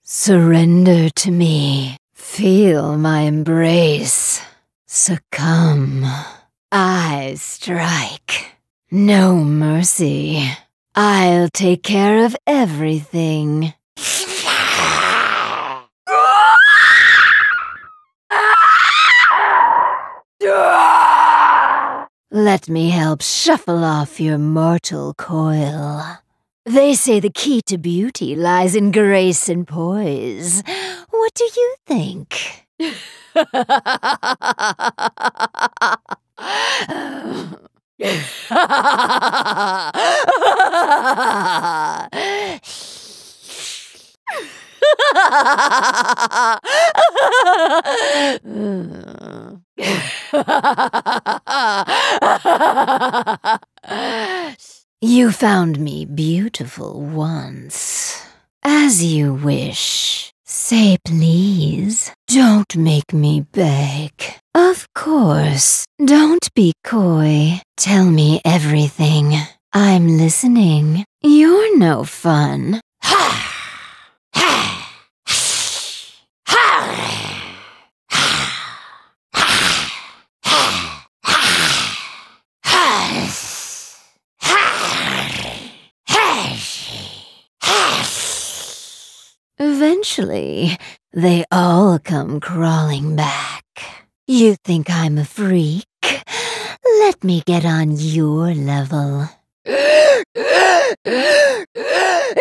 Surrender to me. Feel my embrace. Succumb. I strike. No mercy. I'll take care of everything. Let me help shuffle off your mortal coil. They say the key to beauty lies in grace and poise. What do you think? You found me beautiful once. As you wish. Say please. Don't make me beg. Of course. Don't be coy. Tell me everything. I'm listening. You're no fun. Eventually, they all come crawling back. You think I'm a freak? Let me get on your level.